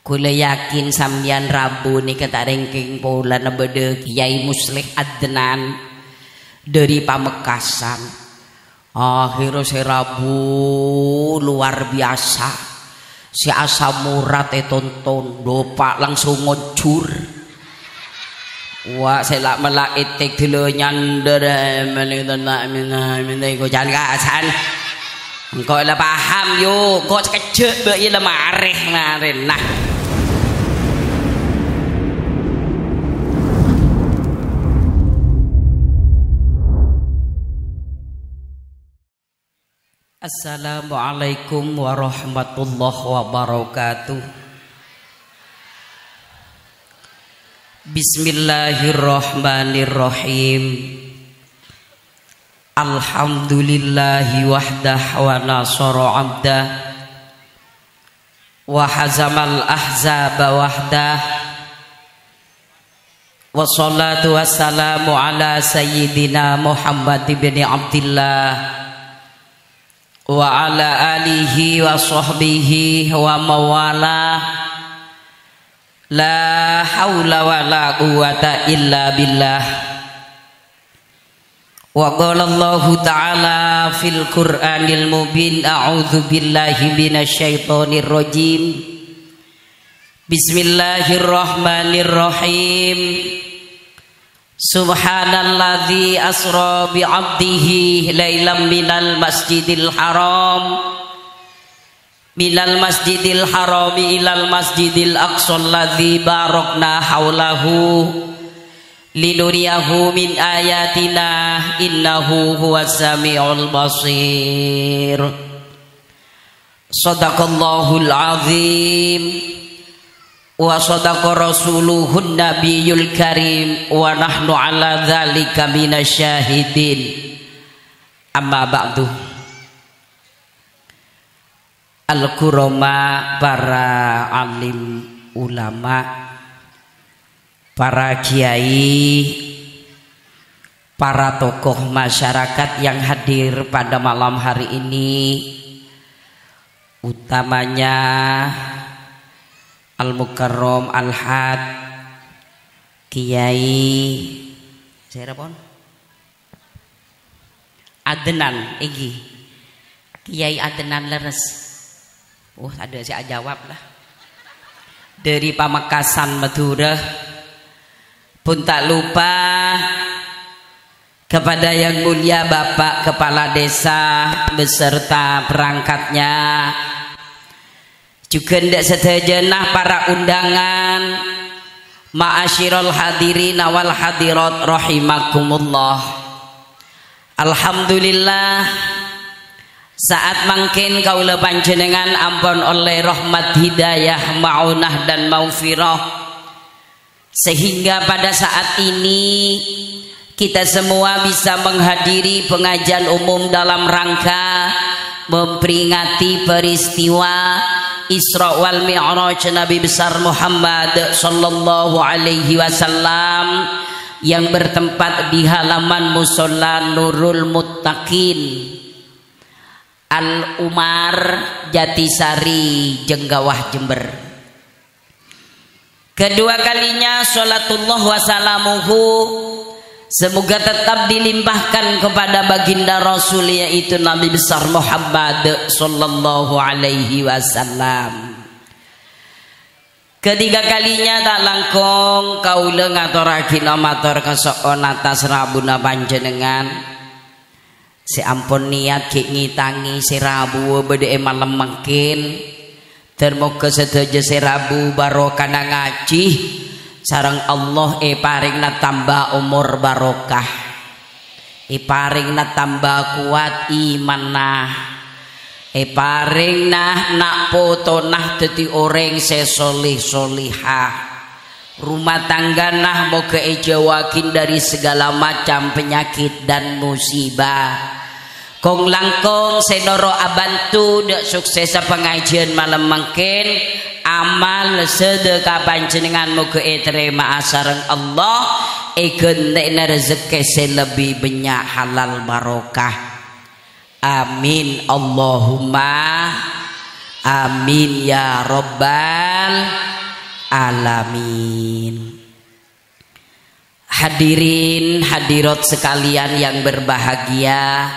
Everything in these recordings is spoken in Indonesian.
Kula yakin sampeyan Rabu nih kata rengking pula nebede Kiai Muslih Adnan dari Pamekasan. Akhirnya si Rabu luar biasa. Si asam urat tonton dopak langsung ngocur. Wah saya melak etek dulu nyander menit ko jangan kasan. Engkau lah paham yuk, kau kecek bayi lah mareh ngarin nah. Assalamualaikum warahmatullahi wabarakatuh. Bismillahirrahmanirrahim. Alhamdulillahi wahdah wa nasara abdah wa hazamal ahzaba wahdah wa salatu wassalamu ala sayyidina Muhammad ibn Abdillah wa ala alihi wa sahbihi wa mawalah. La haula wa la quwata illa billah. Wa qala Allahu ta'ala fil Qur'anil mubin a'udzu billahi minasyaitonir rajim. Bismillahirrahmanirrahim. Subhanalladzi asra bi 'abdihi lailam minal masjidil haram ilal masjidil aqsa alladzi barakna haulahu linuriyahu min ayatina innahu huwas samiul basir. Shadaqallahul azim wa sadaqa rasuluhun nabiyul karim wa nahnu ala dzalika minasyahidin. Amma ba'du. Al-kurama, para alim ulama, para kiai, para tokoh masyarakat yang hadir pada malam hari ini, utamanya Al-Mukarram Al-Had Kiai Serapon Adnan iki Kiai Adnan leres. Ada saya jawab lah. Dari Pamekasan Madura. Pun tak lupa kepada yang mulia Bapak Kepala Desa beserta perangkatnya, juga tidak setejenah para undangan, ma'asyiral hadirin wal hadirat rahimakumullah. Alhamdulillah saat mangkin kaula panjenengan ampun oleh rahmat hidayah maunah dan maufirah, sehingga pada saat ini kita semua bisa menghadiri pengajian umum dalam rangka memperingati peristiwa Isra wal Mi'raj Nabi besar Muhammad sallallahu alaihi wasallam yang bertempat di halaman Musholla Nurul Muttaqin Al-Umar Jatisari Jenggawah Jember. Kedua kalinya sholatullah wassalamuhu semoga tetap dilimpahkan kepada baginda Rasul, yaitu Nabi besar Muhammad sallallahu alaihi wasallam. Ketiga kalinya tak langkung kaula ngaturaken matur kesoon atas rabuna panjenengan. Si ampun niat ki ngitangi si Rabu bede malam mungkin termoga sedaja si Rabu barokah ngaji sareng Allah paringna tambah umur barokah, paringna tambah kuat iman nah, paringna nak poto nah dadi orang sesolih solihah, rumah tangga nah moga ejawakin dari segala macam penyakit dan musibah. Kong langkong senoro abantu dak sukses pengajian malam mungkin amal sedekah panjenengan moga terima sareng Allah gendekna rezeki lebih banyak halal barokah. Amin Allahumma amin ya rabbal alamin. Hadirin hadirat sekalian yang berbahagia,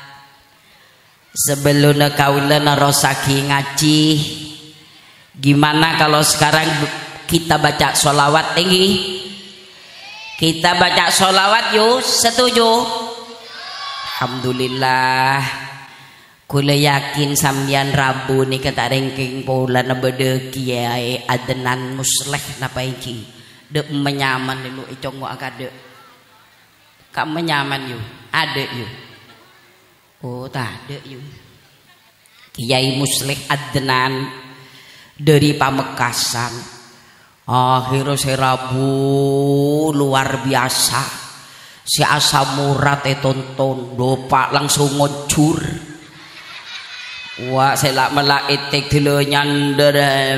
sebelum kaula narosaki ngaji, gimana kalau sekarang kita baca sholawat tinggi? Kita baca sholawat yuk, setuju? Alhamdulillah. Kula yakin sambian Rabu nih kata rengking pola na bede kiai adenan musleh napa iki dek menyaman dulu icong mo akade kam menyaman yu ada yu oh tak ada yu kiai musleh adenan dari Pamekasan akhirnya si Rabu luar biasa si asam urat tonton dopak langsung ngocur. Wah, saya melak etik dulu nyander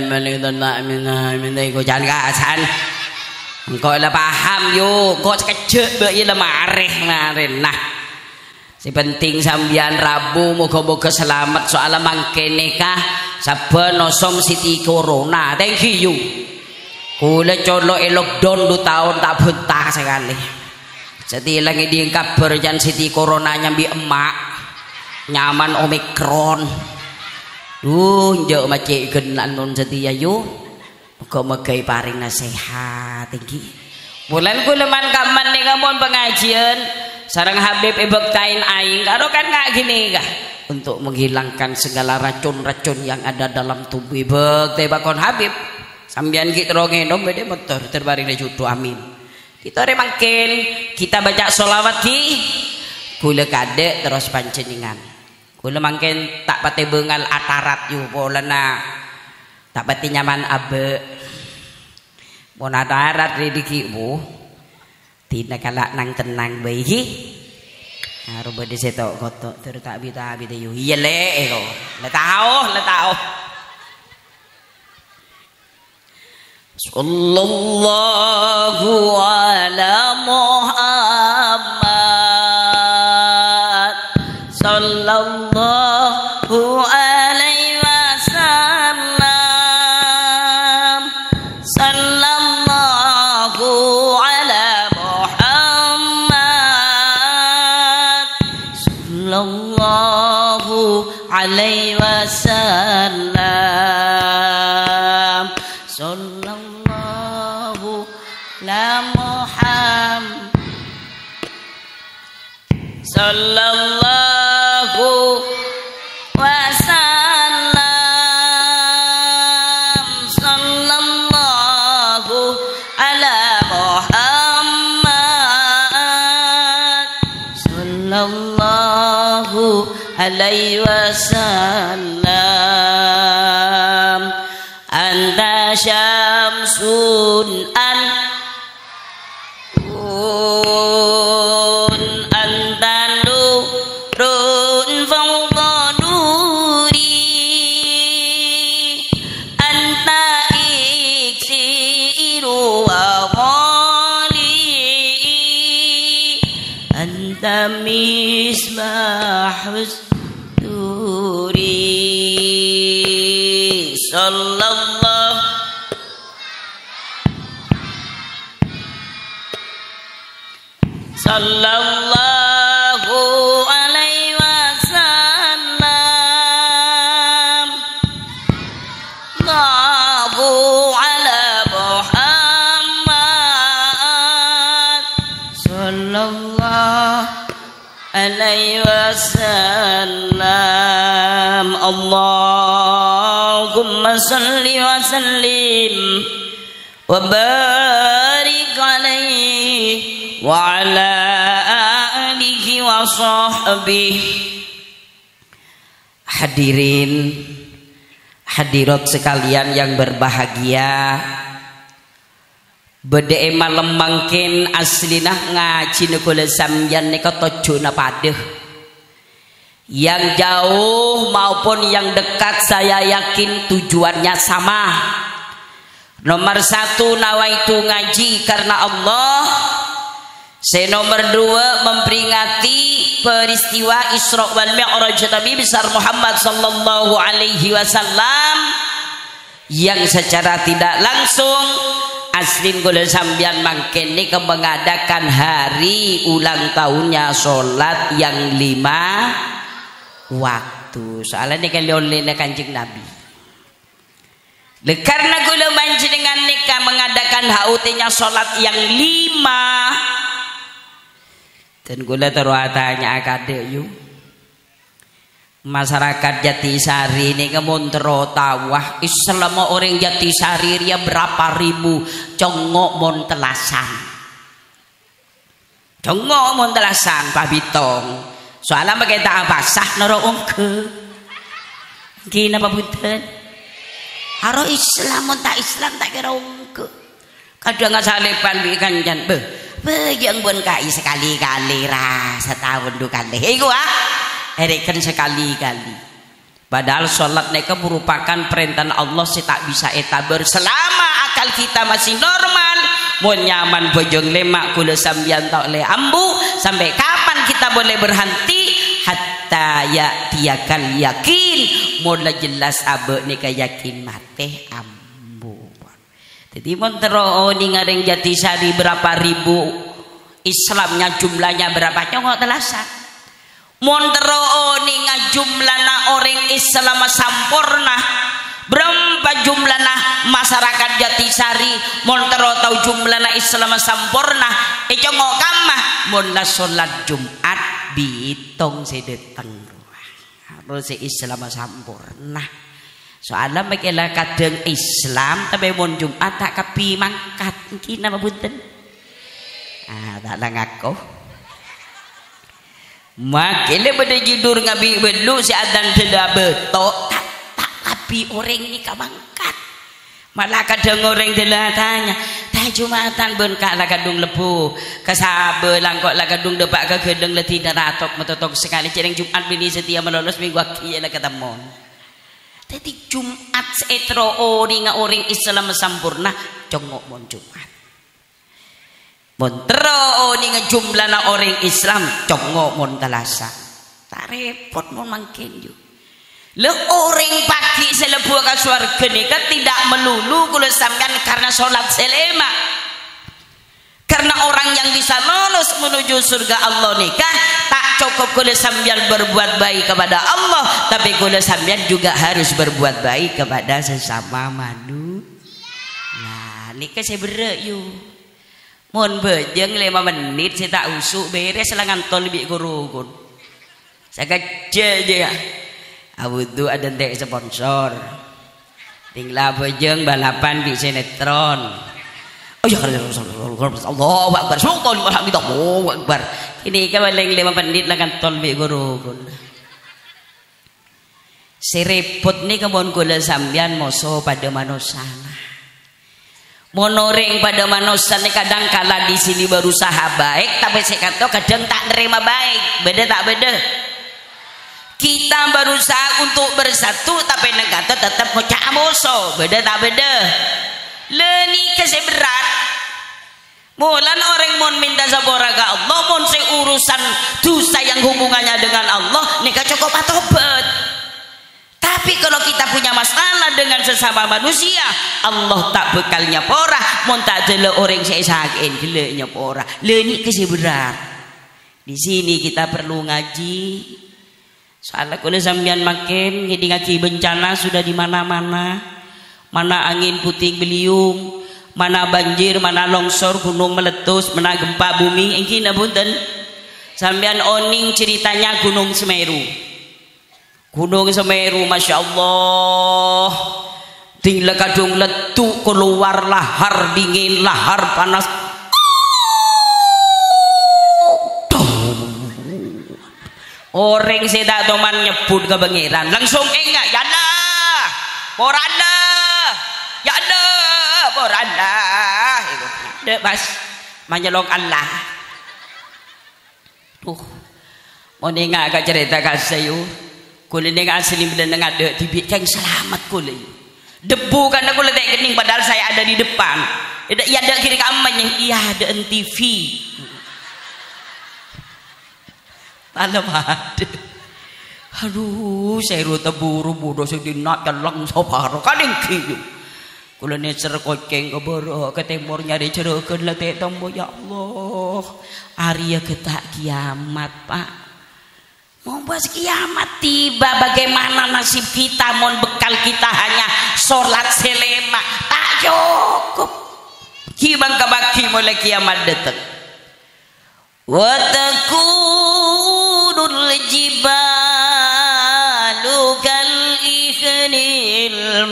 menit ko jangan kasan. Engkau lah paham yo, kau sekejap be lah mareh ngarin. Nah, si penting sambian Rabu moga-moga selamat soal mangkene kah saben nosom Siti Corona. Thank you. Kula colok lockdown 2 tahun tak bentah sekali. Setilang di kabar jan Siti Corona nyambi emak. Nyaman Omikron njok macik genan non setia yu muga-muga paring nasihat tinggi bulan kuleman kaman nih kamu pengajian sarang Habib ibektain aing karo kan gak gini kah untuk menghilangkan segala racun-racun yang ada dalam tubuh ibek tebakon Habib sambian kita rongenom beda motor terbaring di jutu amin kita remangkin kita baca sholawat ki kula kade terus panceningan kula mangken tak pati bengal atarat yu polana tak pati nyaman abe mon atarat ridiki bu tina kala nang tenang bae iki karo bade setok kotok ter tak bita yu iya le ko le tau sallallahu ala Muhammad sallallahu alaihi wasallam sallallahu ala Muhammad sallallahu alaihi wasallam sallallahu ala Muhammad sallallahu wasallam sallallahu ala Muhammad sallallahu alaihi wasallam anta syamsun misbahus duri sallallahu alaihi wasallam Allahu ala Muhammad sallallahu alaihi wasallam Allahumma salli wa sallim wa barik alaihi wa ala alihi wa sahbihi. Hadirin hadirat sekalian yang berbahagia, bede malam mangkin aslinah ngaji nekula samyan neka tojona padeh yang jauh maupun yang dekat saya yakin tujuannya sama. Nomor 1 nawaitu ngaji karena Allah. Nomor 2 memperingati peristiwa Isra wal Mi'raj Nabi besar Muhammad sallallahu alaihi wasallam yang secara tidak langsung aslin kula sambian mangken ni mengadakan hari ulang tahunnya sholat yang 5 waktu. Soalnya ni kalau oleh Kanjeng Nabi. Karena kula manji dengan nikah mengadakan hautinya sholat yang 5. Dan kula terwatanya akade yuk. Masyarakat Jatisari ini kemontero tawah Islam orang Jatisari dia berapa ribu congok montelasan Pak Bitong soalnya kita apa sah naro ongke gini apa bunten haro Islam tak Islam tak kira ongke kadang nggak salepan bikin jan yang pun kai sekali-kali setahun 2 kali Erikan sekali-kali. Padahal sholat mereka merupakan perintah Allah si tak bisa etaber selama akal kita masih normal. Mau nyaman bojong lemak kula sambian tak le ambu sampai kapan kita boleh berhenti hatta ya tiakal yakin mula jelas abe ni yakin mate ambu. Jadi montero ni ngareng Jatisari berapa ribu Islamnya jumlahnya berapa nyongok telasan. Montero ninga jumlahna orang Islam sampurna berapa jumlahna masyarakat Jatisari montero tahu jumlahna Islam sampurna ngok kamah monla sholat Jumat bitong sedeteng harus Islam sampurna soalnya mereka kadang Islam tapi mon Jumat tak kapi mangkat kina bunten tak ngaku makanya pada jidur ngabi belu si adan tidak betok tak tapi orang ini kabangkat malah kadang orang telah tanya tak Jumatan berkah lah kadung lepu kesabe langkok lah kadung depak ke gedeng letih dan ratok metotok sekali cereng Jumat bini setia melolos minggu akhir lah ketemu jadi Jumat setro orang Islam sempurna congok mon Jumat montero ni ngejumlahna orang Islam congok mon talasa tak repot mon mangken ju le orang pagi selebu ke surga nikah tidak melulu kula sampean karena sholat selema karena orang yang bisa lolos menuju surga Allah nikah tak cukup kula sampean berbuat baik kepada Allah tapi kula sampean juga harus berbuat baik kepada sesama manusia. Nah nikah saya berak yuk mon bejeng 5 menit saya tak usuk beres selangan tol lebih gurukun saya kecil je ya awudu ada dek sponsor tinggal bejeng balapan di sinetron oh ya Allah Akbar syukur alhamdulillah Akbar ini kan paling 5 menit selangan tol lebih gurukun si repot ni kemon gula sambian moso pada manusia monoreng pada manusia ni kadang kala di sini berusaha baik tapi saya kata kadang tak nerima baik beda tak beda kita berusaha untuk bersatu tapi negara tetap ngocak musuh beda tak beda leni kasih berat mulan orang mon minta sabora ke Allah mon urusan dosa yang hubungannya dengan Allah nikah cukup atobat. Tapi kalau kita punya masalah dengan sesama manusia, Allah tak bekalnya porah, mon tak jele orang saya sakit jeleknya porah. Leni kasih berat. Di sini kita perlu ngaji. Soalnya kalau sambian makin jadi ngaji bencana sudah di mana-mana. Mana angin puting beliung, mana banjir, mana longsor, gunung meletus, mana gempa bumi. Ini punten. Sambian oning ceritanya Gunung Semeru. Gunung Semeru Masya Allah tinggal kadung letuk keluar lahar dingin lahar panas orang seda toman nyebut ke bengiran langsung enggak yana poranda yana poranda dek mas menyelong Allah mau nengak ke cerita kasih kulit dengan asli dan ada dibikin selamat kulit debu karena kulit kening padahal saya ada di depan ya ada kiri kamarnya iya ada TV tanam ada aduh saya rute buru bodoh saya dinak jalan sopar kadang kiu Kula necer koceng ke boro ke timur nyari cerekeun letek tombo ya Allah. Arya getak kiamat, Pak. Mau bahas kiamat tiba, bagaimana nasib kita? Mon bekal kita hanya sholat selema tak cukup. Kibang kabaki mulai kiamat datang. Wa takunul jibalu kal ikhnil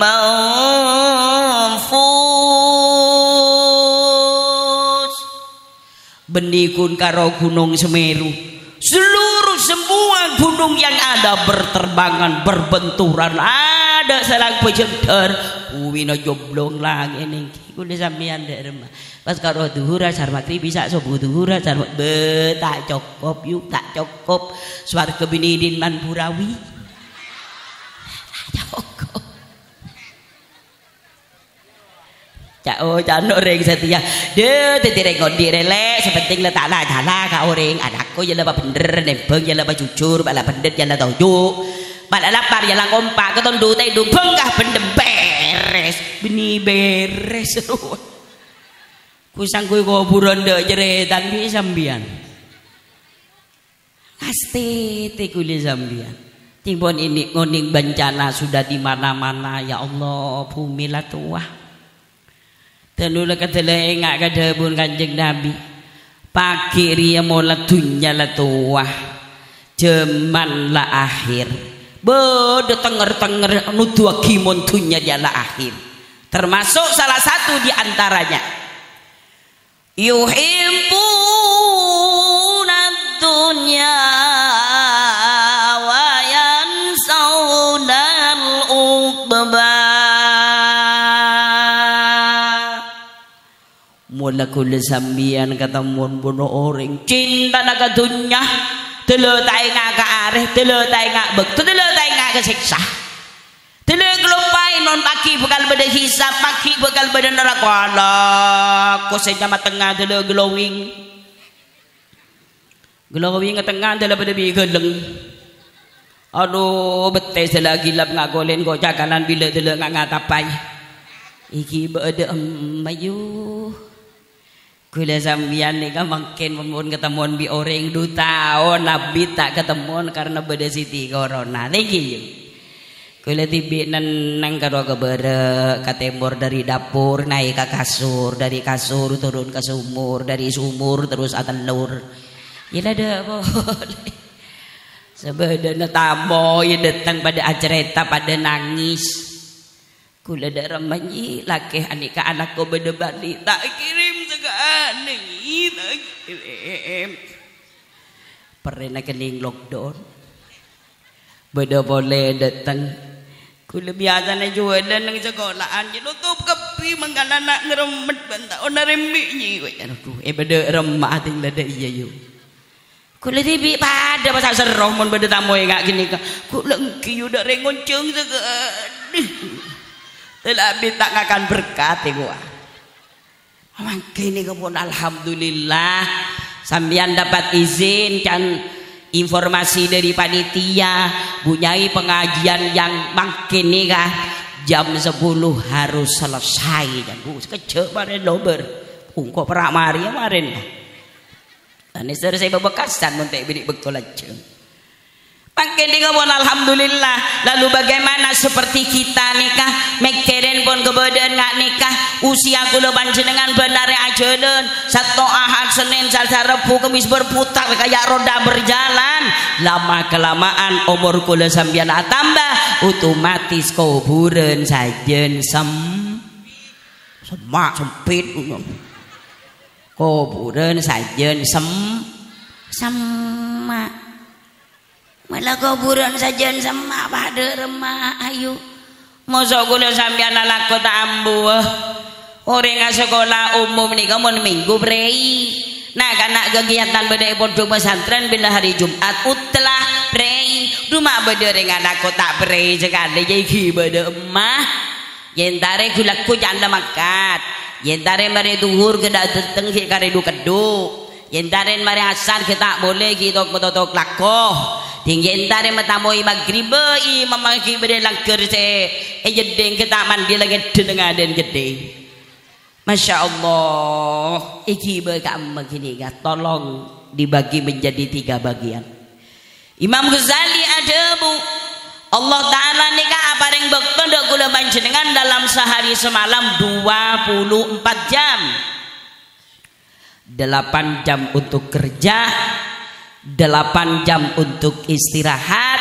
manfus. Benikun karo gunung Semeru, seluruh semua gunung yang ada berterbangan, berbenturan, ada selang pejedar wina joblong lagi ning kuwi sampeyan ndek remah pas karo zuhur asar maghrib bisa subuh zuhur asar tak cukup yuk tak cukup swarga binidin man purawi tak cukup cak oh janok reng setia de titireng ngondi relek sepenting letak lah jala ka orang anakku ya lah bener nembeng ya lah jujur bala bener ya lah tahu bala lapar ya lah kompak keton du teh du benggah bendem beres beni beres kusang kuwi kuburan ndek jeretan piye sampean pasti kuli sampean timbon ini ngoning bencana sudah di mana-mana ya Allah bumi lah tua tenula kadele engak kadebun Kanjeng Nabi pagi riya mola dunya lah tua jaman lah akhir bede tenger-tenger nudu gimon dunya dia lah akhir termasuk salah satu di antaranya yuhibbuna dunya wa yansawna al-uqba mula kula sambian katamun bunuh orang cinta naga dunya telo tai ngaka areh telo tai ngak bek telo tai ngak kesiksa telo gelompai non pagi bekal beda hisab pagi bekal beda neraka Allah ko sejama tengah telo glowing tengah telo beda bi geleng aduh betes lagi lap ngak golen go cakalan bila telo ngak ngatapai iki beda mayu kula sambian ni kan makin memun ketemuan bi orang 2 tahun nabi tak ketemuan karena beda siti corona lagi kula tibi nang karo kebere ka timur dari dapur naik ke kasur dari kasur turun ke sumur dari sumur terus atelur ya ada boleh sebenarnya tamu yang datang pada acerita pada nangis kula darah manyi laki anika anakku beda balik tak kirim segaan tak kirim pernah kening lockdown beda boleh datang kula biasa na jualan ng sekolahan tutup kepi mangkan anak ngeremet banta ona rembi aduh beda remah ting lada iya yuk kula tibi pada pasal seroh mun beda tamu enggak gini kula engki udah rengonceng segaan tapi tak akan berkat gua. Mangkene kepun alhamdulillah sampeyan dapat izin kan informasi dari panitia punyai pengajian yang makin nikah jam 10 harus selesai dan kecek kemarin lober kok perak mari kemarin dan selesai bebekasan mentek bidik betul aja makin dikabun alhamdulillah. Lalu bagaimana seperti kita nikah mikirin pun kebedan nggak nikah usia kula panjenengan benar ajalan Sabtu Ahad Senin Selasa Rabu Kamis berputar kayak roda berjalan lama kelamaan umur kula sampeyan tambah otomatis kuburan sajen semak sempit kuburan sajen semak malah kuburan sajen sama pada remah ayu mosok kula sampeyan ala kota ambu orang sekolah umum nih kamu minggu prei nah karena kegiatan beda pondok pesantren bila hari Jumat utlah prei rumah beda dengan anak kota prei sekali jadi beda emah yentare gulaku janda makat yentare mari duhur kedak teteng kare du keduk yentare mari asar kita boleh kita mototok lakoh tinggi entare matamoi maghrib imam maghrib de langker se jedeng ke taman dia lagi dengan den jedeng. Masya Allah, iki bekam begini ga tolong dibagi menjadi 3 bagian. Imam Ghazali ada bu, Allah Ta'ala nika aparing bekto ndak kula panjenengan dalam sehari semalam 24 jam. 8 jam untuk kerja, 8 jam untuk istirahat,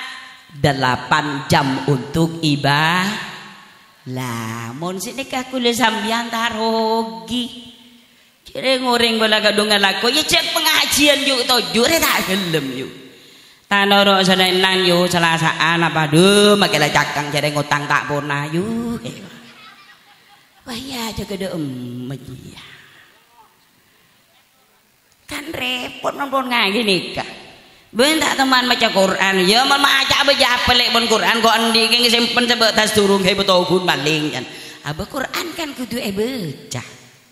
8 jam untuk ibadah. Lah mon sini kakule sambian tarogi kira ngoreng bola gadungan laku ya cek pengajian yuk tojo tak gelem yuk tanoro sana nang yuk selasaan apa duh makilah cakang cari ngutang tak pernah yuk wah ya jaga de ya kan repot nonton ngaji nikah. Bentak teman baca Quran, ya maca baca pelek pun Quran kok endi ki simpen sebab tas durung kae beto gun maling kan. Aba Quran kan kudu baca.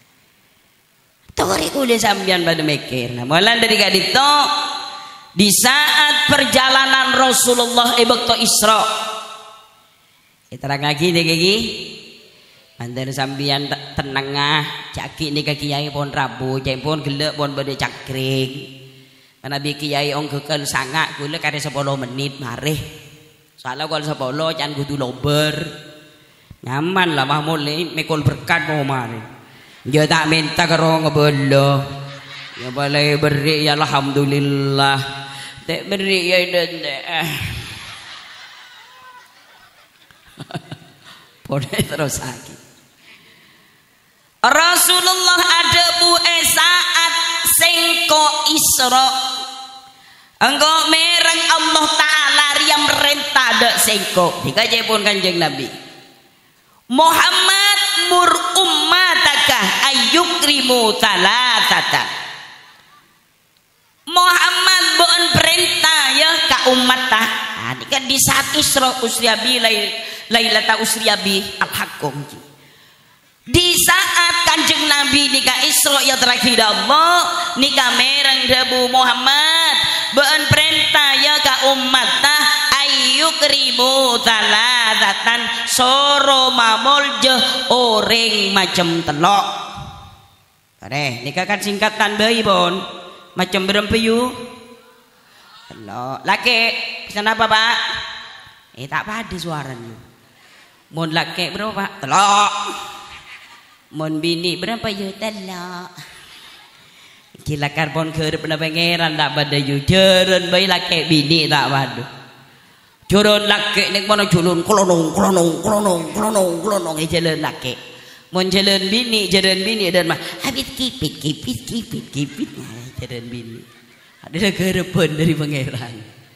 Tori kudu sampean pada mikir. Nah, mulai dari kadito di saat perjalanan Rasulullah bekto Isra. Terang lagi dek iki. Mandan sampean tenengah caki ni kaki kiai pun Rabu, cek pun gelek pun bade cakring. Nabi kiai ong kekel sangak kula kare 10 menit mareh. Soalnya kalau 10 jangan kudu lober. Nyaman lah mah mulai mekol berkat mau mareh. Dia tak minta karo ngebelo. Ya boleh beri ya alhamdulillah. Tak beri ya dan boleh terus lagi. Rasulullah ada bu saat sengko Isra. Engkau mereng Allah Ta'ala yang merintah dek sengko. Dikaji pun kanjeng Nabi. Muhammad mur ummataka ayyukrimu talatata. Muhammad bukan perintah ya ka ummatah. Nah, ini kan di saat Isra usriyabi lailata usriyabi al-hakum. Di saat kanjeng Nabi nikah Isra ya terakhir Allah nikah mereng debu Muhammad beun perintah ya ka ummatah ayyukrimu talatatan soro mamul je orang macam telok. Kare nikah kan singkatan bayi pun macam berapa yu telok laki kenapa pak tak pada suaranya mon laki berapa pak telok mon bini berapa yu telok kila karbon kerep na pangeran tak pada yu jeren bayi laki bini tak pada jeren laki nek mana julun kolonong jalan laki mon jalan bini dan mah habis kipit jalan bini ada kerepan dari pangeran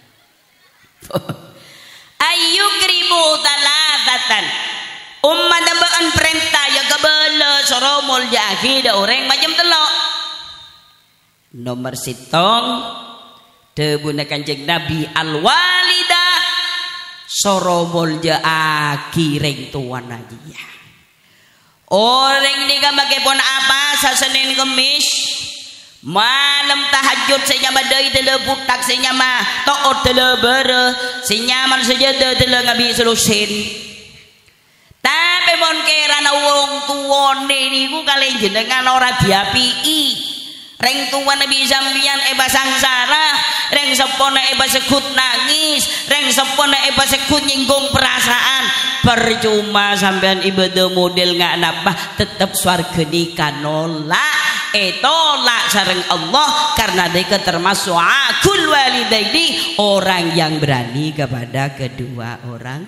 ayu krimu talatatan umat dambaan perintah ya kabela soromol jahida orang macam telok nomor sitong debuna kanjeng Nabi al-walidah soromol akireng tuan aja ya orang ini kan pakai pon apa sa Senin Kemis malam tahajud senyama dai tele butak senyama toot tele bere senyaman sejada tele ngabi selusin tapi mon kerana wong tuane niku kali jenengan ora diapii reng tuan Nabi sambian eba sangsara reng sepona eba sekut nangis reng sepona eba sekut nyinggung perasaan percuma sampean ibadah model nggak nambah tetap swarga nikah nolak tolak sareng Allah karena mereka termasuk akul walidaini orang yang berani kepada kedua orang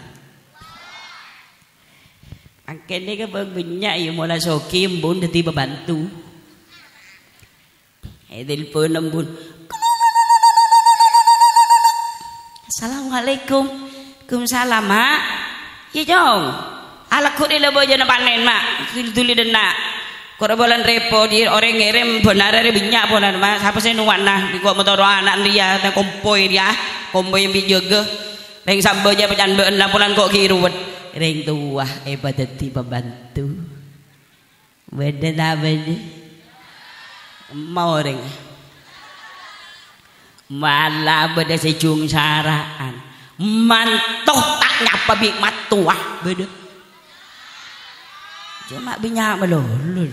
angkene ke banyak ya mulai soki embun dadi bebantu telepon embun Assalamualaikum Waalaikumsalam mak ya jong ala kok dia lebo jana panen mak tuli denak kok bolan repo di orang ngirim benar ada banyak bolan mak siapa sih nuan nah di kok motor anak dia tak kompoi dia kompoi yang bijaga reng samboja pecan beun laporan kok kiruwet reng tua dadi pembantu beda apa mau reng malah beda sejung saraan mantoh tak nyapa bi matuah beda cuma binyak melulu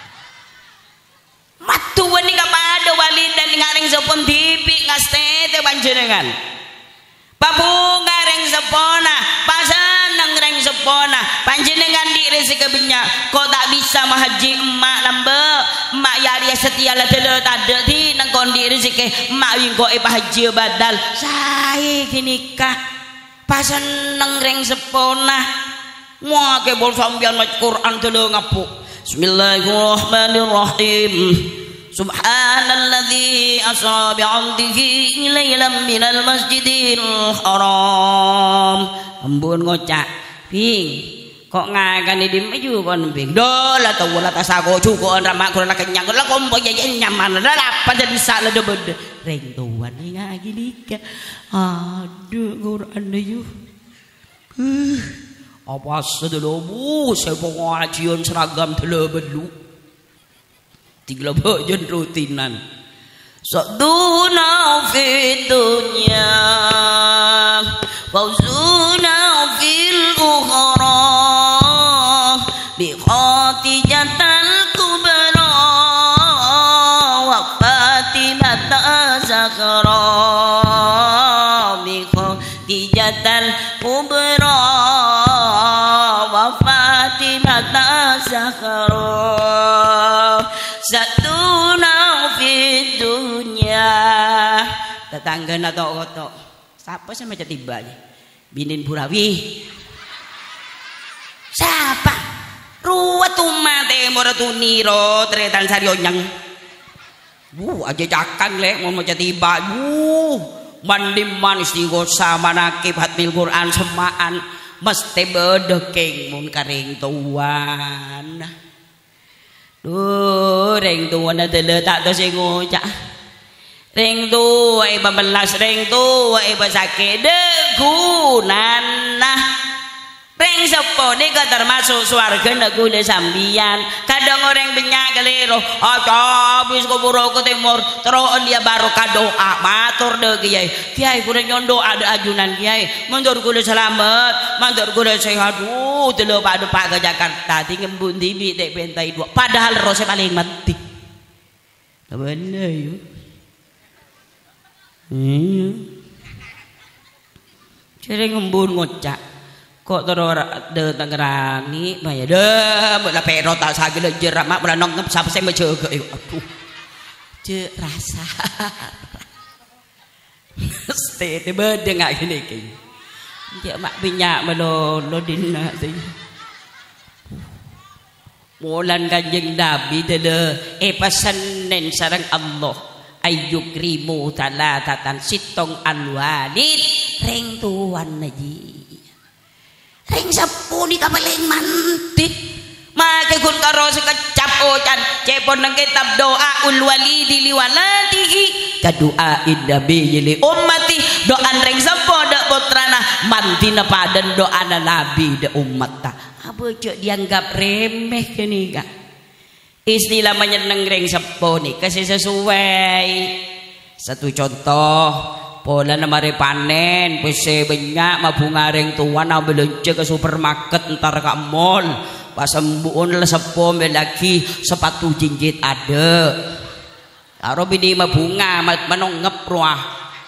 matuah ni kapada walid dan ngaring sepon tipi ngastete panjenengan babu ngareng sepona pasan ngareng sepona panjenengan di rezeki binyak kok tak bisa mahaji emak lambe emak yari setia lah tele tade di nang kondi rezeki emak wing kok haji badal saya kini kah pasan ngareng sepona mua ke bol sambian mac Quran tele ngapuk bismillahirrahmanirrahim Subhanalladzi asra bi'abdihi lailan minal masjidil haram. Ampun ngocak, ping. Kok ngakan di maju kon ping. Dola tau wala tasako cukup ramak kurang kenyang. Lah kompo ya nyaman. Lah apa jadi salah de bede. Reng tuan ni ngagi nikah. Aduh Quran yu. Apa sedelo bu saya pengajian seragam tele belu. Tiga bagian rutinan. Saduna fi dunya, fauzuna fil ukhra, bi khatijatal kubra, wa fatimata zakhra, bi khatijatal kubra, wa fatimata zakhra. Satuna fi dunya tetangga atau kotok siapa sih macam tiba binin Burawi siapa ruwet umate moratuniro tretan sarionyang aja jakan lek mau macam tiba mandi manis digosa manakib hatmil Quran semaan mesti bedekeng mun karing tuan reng tua na tele tak to sing ngocak reng tua iba belas reng tua iba sakit degunana reng sepo ni ka termasuk swarga nak gule sambian kadang orang benyak kelero habis kuburo ke timur terus dia baru kadoa matur de kiai kiai kudu nyondo ada ajunan kiai mandur gule selamat mandur gule sehat telo pak ke Jakarta tinggal bundi bi dek pentai dua padahal rose paling mati bener yuk cering ngembun ngocak kok terus de tangerani maya de mula pero tak sagel jerak mak mula nongep sapa saya menjaga aduh je rasa stay te bede ngak gini ki dia mak binyak melolo dina tu mulan kanjeng Nabi dele pesan nen sareng Allah ayyukrimu talatatan sitong alwalid reng tuan naji reng sepuni ka paling mantik make kun karo sekecap ocan cepon nang kitab doa ul walidi li waladihi kadua nabi li ummati doan reng sepo dak putrana mantina padan doana nabi de ummata abojo dianggap remeh kene ka istilah menyeneng reng sepo ni kasih sesuai satu contoh pola namare panen pese banyak mabunga reng tuan belanja ke supermarket entar ke mall pas sembuhun lah sepo lagi sepatu jinjit ada karo bini mabunga menonggep ruah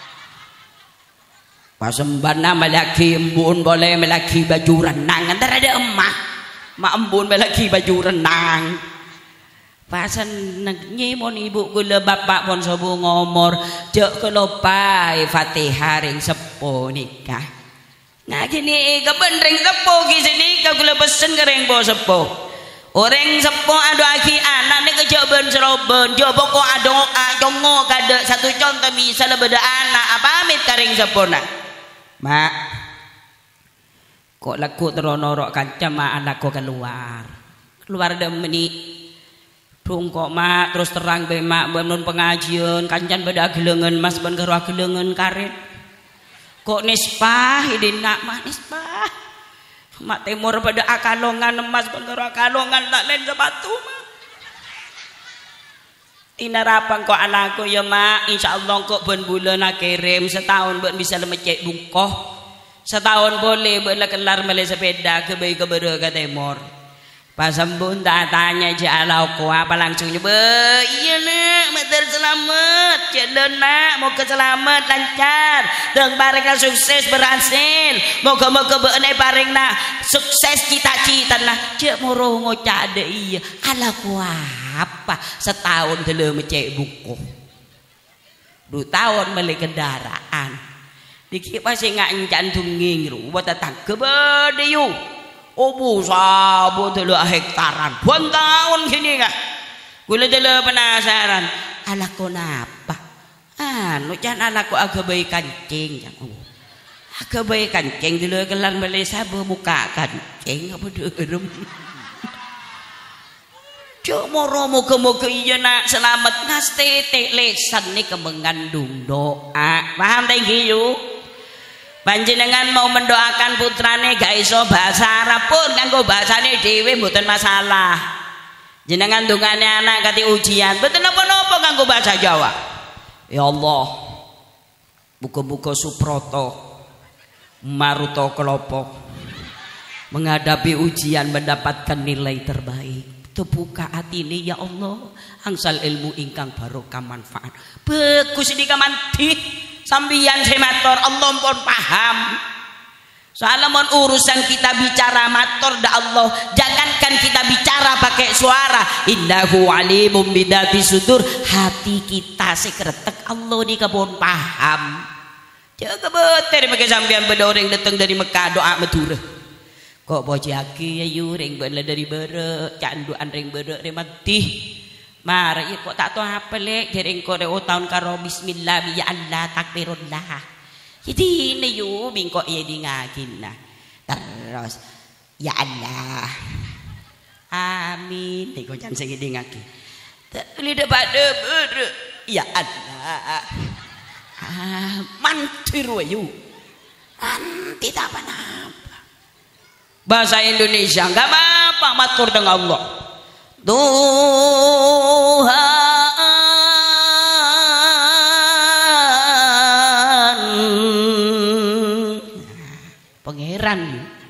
pas sembana melaki embun boleh melaki baju renang entar ada emak mak embun melaki baju renang pasan nyimon ibu gula bapak pon sobu ngomor jek kelopai Fatihah ring sepo nikah nah gini keben ring sepo gini kau gula pesen ke ring bo sepo orang sepo ado aki anak ni kejak ben seroben jok pokok ado jongo kada satu contoh misalnya beda anak apa amit ke ring sepo nak mak kok laku teronorok kancam mak anakku keluar demeni kok mak terus terang be mak benon pengajian kancan beda gelengan mas ben karo gelengan karet kok nispah idin nak mak nispah mak timur pada akalongan emas ben karo akalongan tak lain sepatu mak Tinarapan kok anakku ya mak, insyaallah kok ben bulan kirim setahun ben bisa lemecek bungkoh. Setahun boleh ben kelar mele sepeda ke bayi ke bere ke timur. Pas sembun tak tanya jalau ku apa langsung nyoba. Iya nak, mater selamat. Jalan nak, moga selamat lancar. Deng bareng sukses berhasil. Moga-moga beunai paring nak sukses cita-cita nah. Cek moro ngocak de iya. Ala ku apa setahun tele mecek buku 2 tahun beli kendaraan dikit masih ngak jantung ngingru buat datang ke badiu obu sabu tele hektaran 2 tahun kini kak gula tele penasaran ala kenapa anu jangan ala ku agak baik kancing agak baik kancing tele kelan beli sabu muka kancing apa derem cuk moro moga-moga iya nak selamat ngastete lesan nih mengandung doa paham tinggi yuk panjenengan mau mendoakan putrane gak iso bahasa Arab pun kanggo bahasane dhewe mboten masalah jenengan dungane anak kati ujian mboten napa-napa kanggo bahasa Jawa ya Allah buka-buka Suproto Maruto Kelopo menghadapi ujian mendapatkan nilai terbaik terbuka hati ini ya Allah angsal ilmu ingkang barokah manfaat bagus ini kamanti sambian semator Allah pun paham soalnya mon urusan kita bicara mator da Allah jangankan kita bicara pakai suara innahu alimum bidati sudur hati kita sekretek Allah di kebun paham jaga beter pakai sambian bedoreng datang dari Mekah doa Madura kok bojaki ya yu ring bela dari bere canduan ring bere remati mar ya kok tak tahu apa lek jering kok tahun karo bismillah ya Allah takbirullah jadi ini yu bingkok ya di ngagina terus ya Allah amin nih kok jangan segini ngaki lidah pada bere ya Allah mantir wayu nanti tak apa bahasa Indonesia enggak apa-apa matur dengan Allah Tuhan pangeran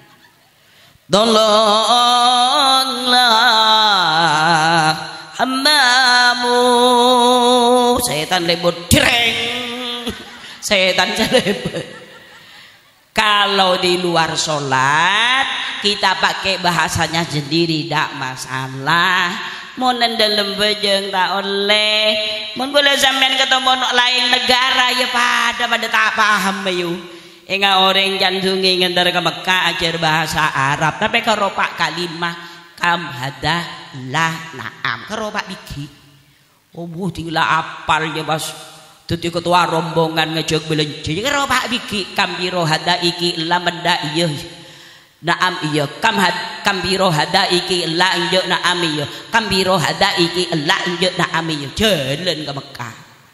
tolonglah hambamu setan lebut direng setan lebut kalau di luar sholat kita pakai bahasanya sendiri tidak masalah mau dalam bejeng tak oleh mau boleh sampean ketemu lain negara ya pada tak paham bayu enggak orang jantungi ngendar ke Mekah ajar bahasa Arab tapi kalau pak kalimah kam hada lah naam kalau pak biki tinggal apal ya bas tuti ketua rombongan ngejog belenci kalau pak biki kambiro hada iki lah menda iya naam iya kambiro hada iki la injuk naam iya kambiro hada iki la injuk naam iya jalan ke Mekah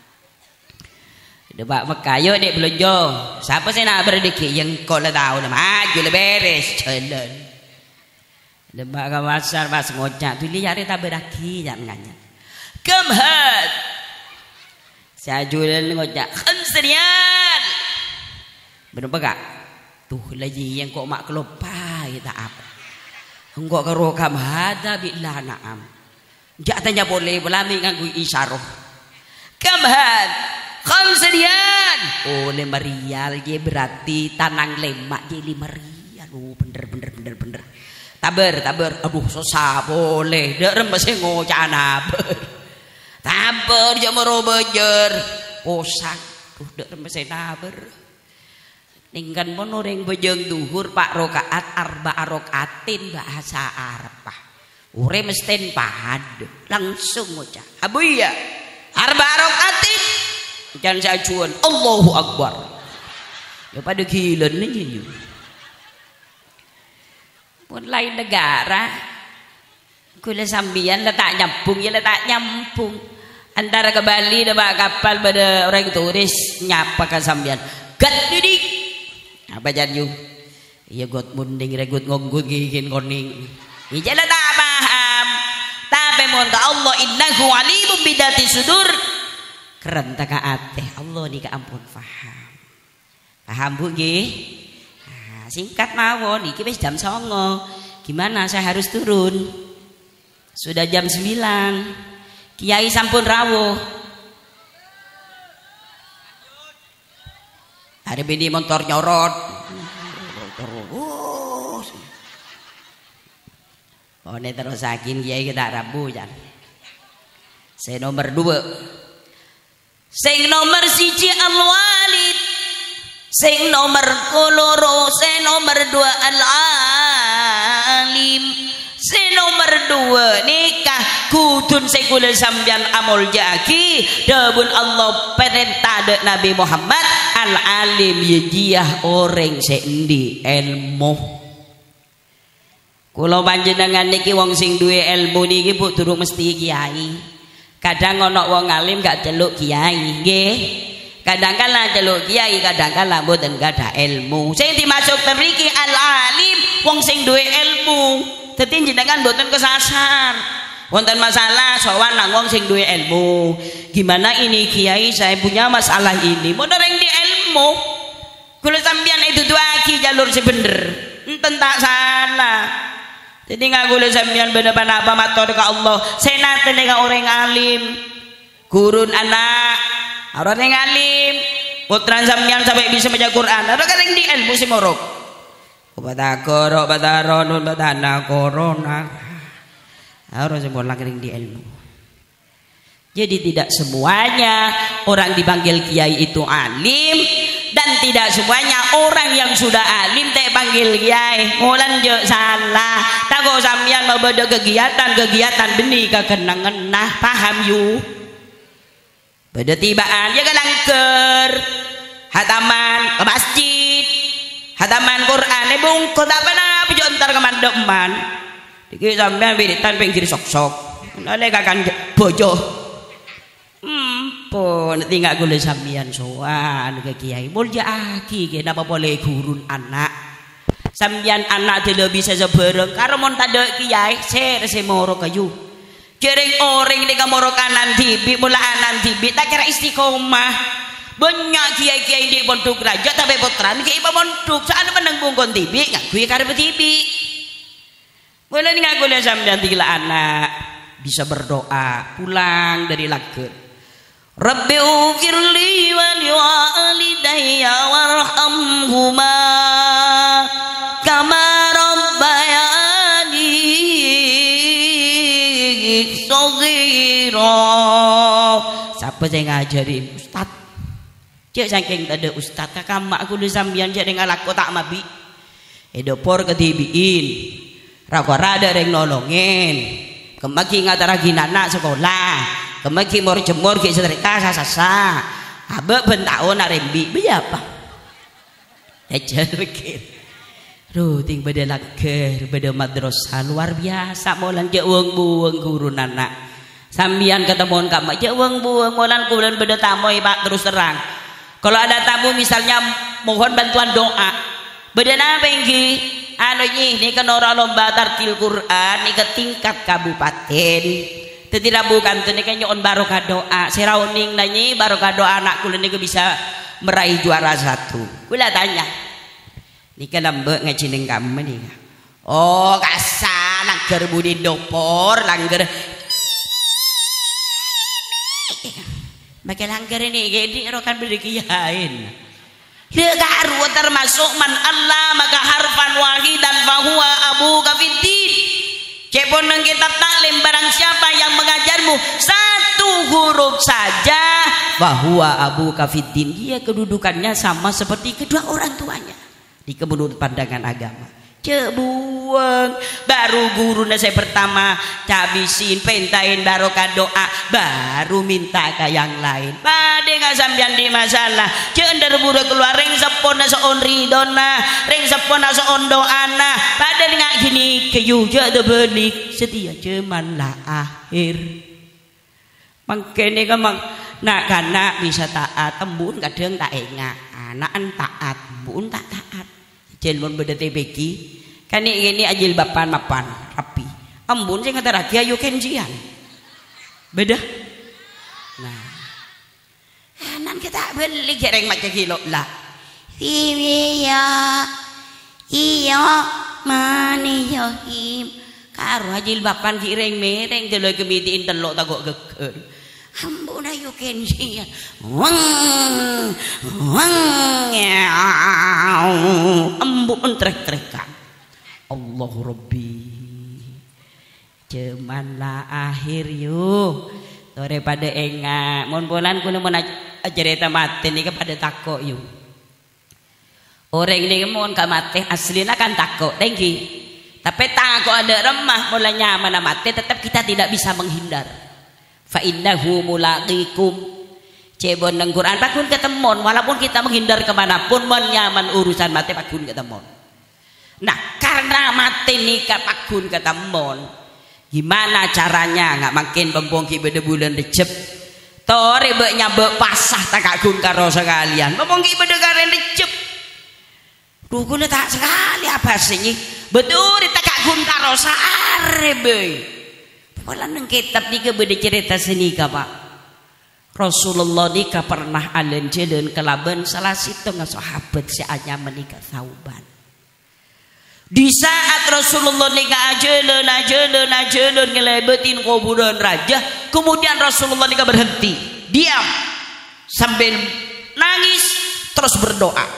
Debak Mekah yuk dek belanja siapa sih nak berdiki yang kau lah tahu nama maju lah beres jalan debak ke pasar pas ngocak tu lihat tak berdaki jangan nganya kemhat saya jualan ngocak khamsrian benar kak tuh lagi yang kok mak kelopai tak apa enggak karo kam hada billah naam jak tanya boleh belami nganggo isyarah kam had khamsrian oh 5 rial ye berarti tanang lemak ye 5 rial oh bener taber aduh susah boleh dek rembes ngocak naber taber je mero bejer kosak tuh dek rembes naber tinggal monoreng bejeng duhur pak rokaat arba rokaatin bahasa Arab pak ure mesten pahad langsung ngucap abu ya arba rokaatin jangan saya cuan Allahu Akbar ya pada gila nih pun lain negara kula sambian letak nyambung ya letak nyambung antara ke Bali ada kapal pada orang turis nyapa ke sambian gat didik apa janju iya got munding regut ngonggut gigin koning iya lah tak paham tapi monta Allah innahu alimum bidati sudur. Keren tak ate Allah nika ampun paham bu nggih. Nah, singkat mawon iki wis jam 09.00. Gimana saya harus turun? Sudah jam 9. Kiai sampun rawuh. Hari ini motor nyorot. Oh ini terus saking kiai kita rabu jan. Saya nomor 2. Sing nomor 1 al-walid. Sing nomor 2 sing nomor 2 al-alim. Sing nomor 2 nikah kudun sing kula sampeyan amul jaki dawuh Allah perintah dek Nabi Muhammad al-alim yajiyah orang sendi ilmu. Kula panjenengan niki wong sing duwe ilmu niki Bu durung mesti kiai. Kadang ana wong alim gak celuk kiai nggih. Kadang kala celuk kiai, kadang kala mboten gadah ilmu. Sing dimaksud mriki al-alim wong sing duwe ilmu. Dadi jenengan mboten kesasar. Wonten masalah sowan nang wong sing duwe ilmu. Gimana ini kiai saya punya masalah ini. Mun ring di ilmu. Kula sampeyan itu duaki jalur sing bener. Enten tak salah. Jadi nggak boleh sampeyan bener-bener apa matur ke Allah. Senate nek orang alim, gurun anak, orang yang alim, putra sampeyan sampai bisa baca Quran. Ada kan yang di ilmu si morok. Obat korok, obat ronun, obat anak corona. Harus semua lagi di ilmu. Jadi tidak semuanya orang dipanggil kiai itu alim dan tidak semuanya orang yang sudah alim teh panggil kiai. Mulan je salah. Tak kok sampeyan mau beda kegiatan benih kekenangan paham yu. Beda tibaan ya kalangker. Hataman ke masjid. Hataman Quran bungkut apa napa jo entar ke mandeman. Iki sampeyan wiritan pinggir sok-sok. Lha kakan bojo. Pun tinggal gule sambian soan ke kiai mulya aki kenapa boleh gurun anak sambian anak tidak bisa sebereng karo mon tade kiai ser semoro kayu jering orang di kamoro kanan tibi mula anan tibi tak kira istiqomah banyak kiai-kiai di pondok raja tapi putran kiai pondok saat meneng bungkon tibi ngaku karo tibi mulai tinggal gule sambian tiga anak bisa berdoa pulang dari lager. Rabbi ufirli wa liwalidayya warhamhuma kama rabbayani shaghira. Siapa yang ngajari ustad? Cek saking tadi ustad kakak mak kudu sambian jadi ngalako tak mabi. Edopor ketibiin. Rakora ada yang nolongin. Kemaki ngataragi anak sekolah. Kemaki mor jemur ki setrika sasa. Abek bentao nak rembi berapa? Ejar pikir. Ruting beda lager, beda madrasah luar biasa. Molan je uang buang guru anak. Sambian ketemuan kamu je uang buang molan kulen beda tamu Pak terus terang. Kalau ada tamu misalnya mohon bantuan doa. Beda apa inggi? Anu ini kan orang lomba tartil Quran ini ke tingkat kabupaten. Tidak bukan tu ni kan nyon barokah doa. Serauning nanyi barokah doa anak kulen ni bisa meraih juara 1. Kula tanya. Ni kan lambe ngacineng kamu ni. Oh kasar langgar budi dopor langgar. Bagi langgar ini jadi rokan berkiyain. Dia garu termasuk man Allah maka harfan wahidan fahuwa abu kafiddin. Cepon nang kitab taklim barang siapa yang mengajarmu satu huruf saja fahuwa abu kafiddin, dia kedudukannya sama seperti kedua orang tuanya di menurut pandangan agama. Cebuang baru guru saya pertama cabisin pentain barokah doa baru minta ke yang lain pada nggak sambian di masalah cender buru keluar ring sepona seon ridona ring sepona seon doana pada nggak gini kejuja de benik setia cuman lah akhir makanya kemang nak kana bisa taat embun kadang tak ingat anak taat embun tak taat jelmon beda tebeki kan ini ajil bapan mapan rapi embun saya kata rakyat ayo kenjian Beda. Nah, nan kita beli jereng macam kilo lah. Iya mani yo him karo jilbaban kireng mereng telo kemitiin telok takok geger. Ampun ayo kenji. Ampun trek-trekan. Allahu Rabbi. Jemanlah akhir yuk. Daripada enggak mun bulan kuno mun cerita mati ni kepada takok yuk. Orang ini mun ka mati aslina kan takok tinggi. Tapi takok ada remah mulai nyaman mati tetap kita tidak bisa menghindar. Fa innahu mulaqikum. Cebon nang Quran pakun ketemon walaupun kita menghindar kemanapun mun nyaman urusan mati pakun ketemon. Nah, karena mati nikah pakun ketemon. Gimana caranya? Nggak makin bembongki beda bulan Recep. Tori beknya bek pasah tak kagun karo sekalian. Bembongki beda karen Recep. Duh gula tak sekali apa sih? Betul tak kagun karo saarebe. Pola nang kitab nika beda cerita senika Pak. Rasulullah nika pernah alen jelen kelaban salah situng sahabat seanya menikah Sauban. Di saat Rasulullah nikah ajalan ngelebetin kuburan raja, kemudian Rasulullah nikah berhenti, diam sambil nangis terus berdoa.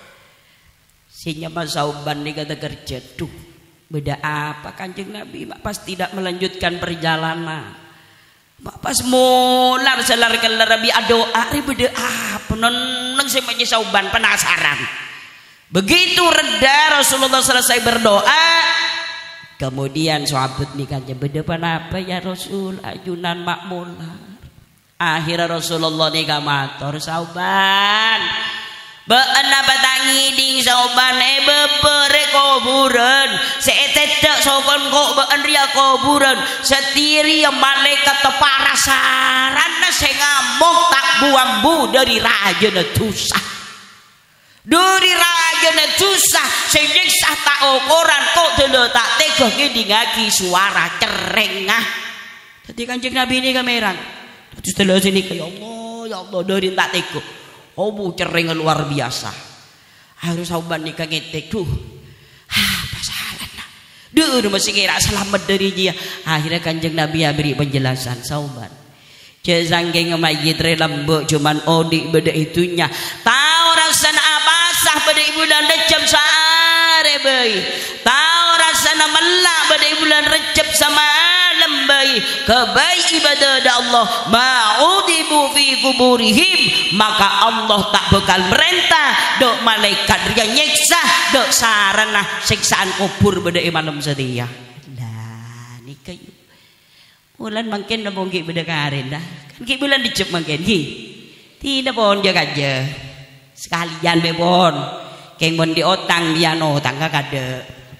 Sinya Mas Sauban nikah kerja, duh beda apa Kanjeng Nabi? Mak pas tidak melanjutkan perjalanan. Mak pas mular selar kelarabi doa, beda apa? Neng semuanya Sauban penasaran. Begitu reda Rasulullah selesai berdoa, kemudian sahabat nikahnya berdepan apa ya Rasul ajunan makmular. Akhirnya Rasulullah nikah matur Sauban, been apa tangi ding Sauban bebere kuburan, seetetek Sauban kok been ria kuburan, setiri malaikat parasaran saya ngamuk tak buang bu dari raja netusah. Dari raja susah senyiksa tak ukuran kok dulu tak tegoh ngidingaki suara cerengah. Jadi Kanjeng Nabi ini kamerang. Terus dulu sini ya Allah dari tak tegoh. Oh bu cereng luar biasa. Harus Sauban nikah ngetek tuh. Apa salah nah. Duh masih kira selamat dari dia. Akhirnya Kanjeng Nabi beri penjelasan Sauban. Jazangking mayit relambok cuman odik beda itunya. Tahu rasanya apa sah pada bulan Recep sare bayi. Tahu rasanya melak pada bulan Recep sama alam bayi. Kebaik ibadah Allah ma'udibu fi kuburihim, maka Allah tak bakal merintah dok malaikat yang nyiksa dok sarana siksaan kubur pada malam setia. Nah ini kayu bulan makin nabongki beda karen dah. Kan ki bulan Recep makin ki. Tidak pon jaga aja. Sekalian bebon. Keng bon diotang dia no tangga kade.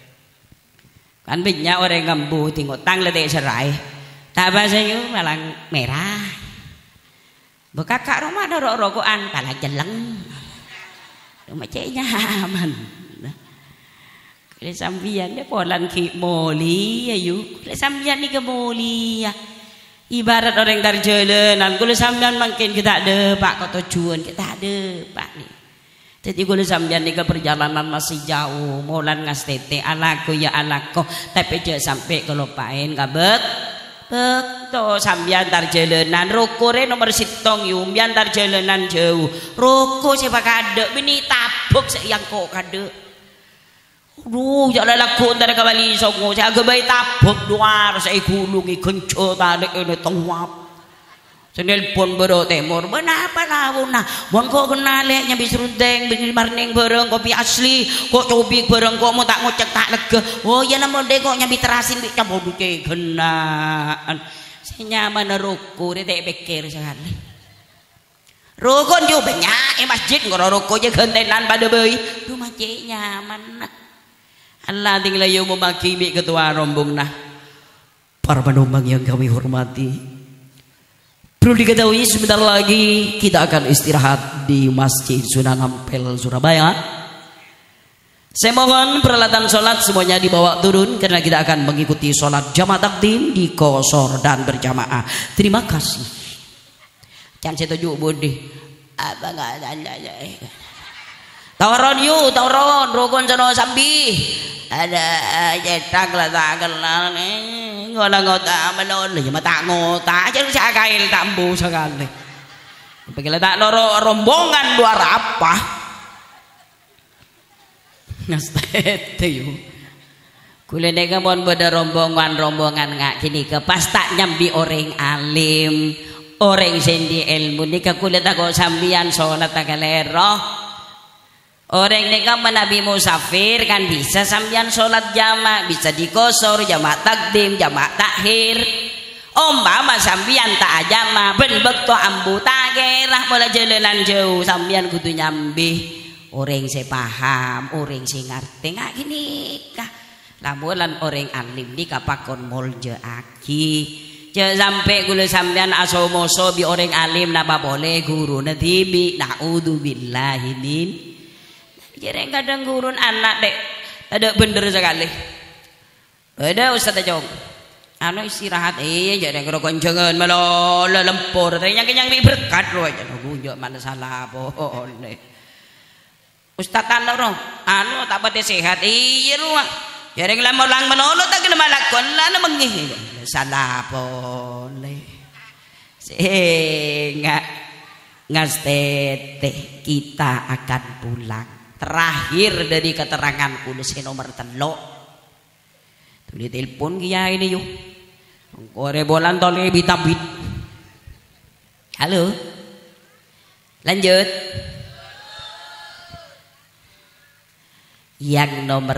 Kan banyak orang ngambu tinggal tang lete serai. Tak bahasa you malang merah. Bekakak rumah ada rokokan pala jeleng. Rumah ceknya aman. Kule sambian dia polan ki moli ayu. Kule sambian ni ke moli ya. Ibarat orang dari jalanan. Kule sambian makin kita ada pak kau tujuan kita ada pak ni. Jadi kule sambian ni ke perjalanan masih jauh. Molan ngastete anakku ya anakku. Tapi jangan sampai kelupain kabet. Betul sambian tar jalanan. Rokore nomor sitong yum. Bian tar jalanan jauh. Roko siapa kade. Bini tabuk yang kok kade. Duh, jangan lakukan dari kembali songo. Saya kebayi tabuk luar, saya gulungi kencot tadi ini tawap. Saya nelpon bero temur. Benapa tahu nah? Bukan kau kenal leknya bisrundeng, bikin marning bareng kopi asli. Kok cobi bareng kok mau tak ngocek tak lega. Oh ya namun deh kok nyambi terasin bik campur duke genaan. Saya nyaman roko, dia tak pikir sekali. Roko juga banyak, masjid kalau roko je gentenan pada bayi. Duh masjid nyaman. Allah tinggal yo memakimi ketua rombong nah. Para penumpang yang kami hormati, perlu diketahui sebentar lagi kita akan istirahat di Masjid Sunan Ampel Surabaya. Saya mohon peralatan sholat semuanya dibawa turun karena kita akan mengikuti sholat jamaah takdim di qashar dan berjamaah. Terima kasih. Jangan setuju budi. Apa nggak ada? Tauron yuk, tauron rukun sono sambi. Ada cetak lah tak kenal nih. Ngota menon ya mata ngota aja saya kail tambu sekali. Bagaimana tak noro rombongan luar apa? Nastete yo. Kula neka mon beda rombongan ngak kini ke pas tak nyambi orang alim, orang sendi ilmu nika kula tak kok sambian salat tak kelero. Orang neka menabi musafir kan bisa sambian salat jamaah, bisa di qashar, jamaah takdim, jamaah takhir. Umpama sambian tak jamaah ben bekto ambu tak gerah mulai jalanan jauh sambian kudu nyambi. Orang saya paham, orang saya ngerti nggak gini kah? Lamulan orang alim ni kapakon molje aki. Jangan sampai gula sampean asomoso bi orang alim napa boleh guru natibi naudzubillahi min. Jadi kadang gurun anak dek, ada bener sekali. Ada Ustaz Jong. Anu istirahat jadi ngerokok jangan malah lempur. Tapi yang berkat loh aja. Gunjok mana salah boleh. Ustaz tanoro anu tak pati sehat iya lu jadi ngelamun lang menolot tak kena malakon lana mengih salah boleh sehingga ngastete kita akan pulang terakhir dari keterangan kudus nomor telok tulis telepon kia ini yuk kore bolan tole bitabit halo lanjut. Yang nomor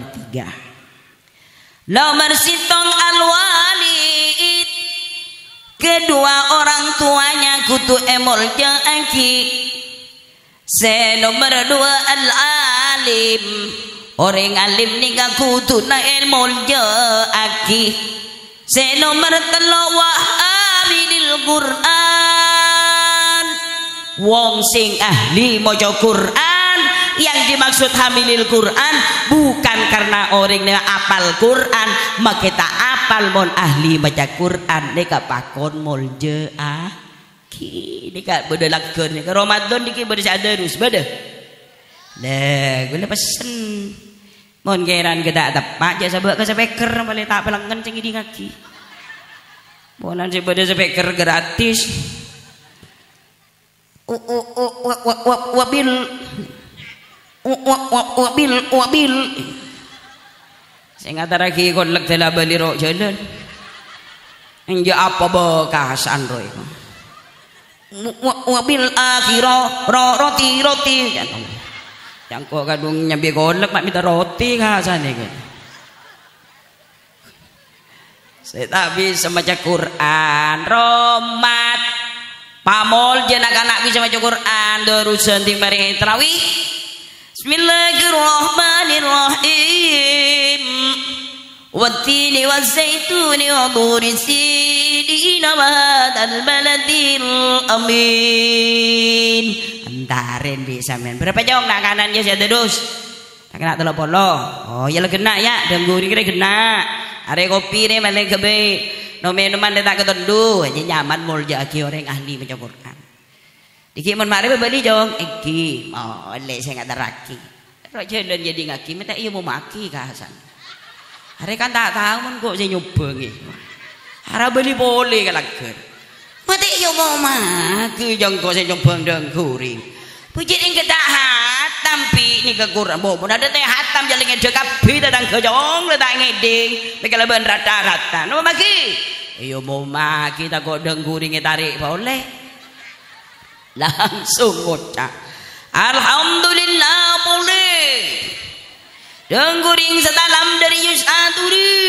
3 nomor sitong al-walid kedua orang tuanya kutu emol aki. Nomor 2 al-alim orang alim nika kutu na emol aki. Nomor 3 wahamidil Quran wong sing ahli maca Quran. Yang dimaksud hamilil Quran bukan karena orang yang apal Quran maka kita apal mon ahli baca Quran nika pakon molje aki nika beda laker nika Ramadan nika beda sadarus beda nah gue pesen mon geran kita tepak aja sabak ke speaker boleh tak pelanggan ceng di kaki monan si beda speaker gratis wabil saya ngata lagi kolak telah beli rok jalan enja apa bekasan roy wabil akhirah roti yang kau kadung nyambi kolak mak minta roti kasan ini saya tak bisa baca Quran romat pamol jenak anak bisa baca Quran dorusan timbari terawih. Bismillahirrahmanirrahim. Wattini wazzaituni wa turi sinin wa hadzal baladil amin. Antarin bisa men. Berapa jauh nak kanan ya saya terus. Tak kena telepon lo. Oh ya lo kena ya. Dem guri kira kena. Are kopi ni malah kebe. No minuman dia tak ketendu. Jadi nyaman mulja aki orang ahli baca Quran. Iki mon mari beli jong iki boleh saya nggak teraki terus jalan jadi ngaki minta iya mau maki kasan hari kan tak tahu mon kok saya nyoba nih hari beli boleh kalaker mati iya mau maki jong kok saya nyoba deng kuring puji ini kita hatam pi ini kekurang bobo ada teh hatam jalan ngejek kapi datang ke jong datang ngeding mereka leban rata-rata no maki iya mau maki tak kok deng kuring tarik boleh langsung ngucap alhamdulillah boleh dengguring setalam dari Yusaturi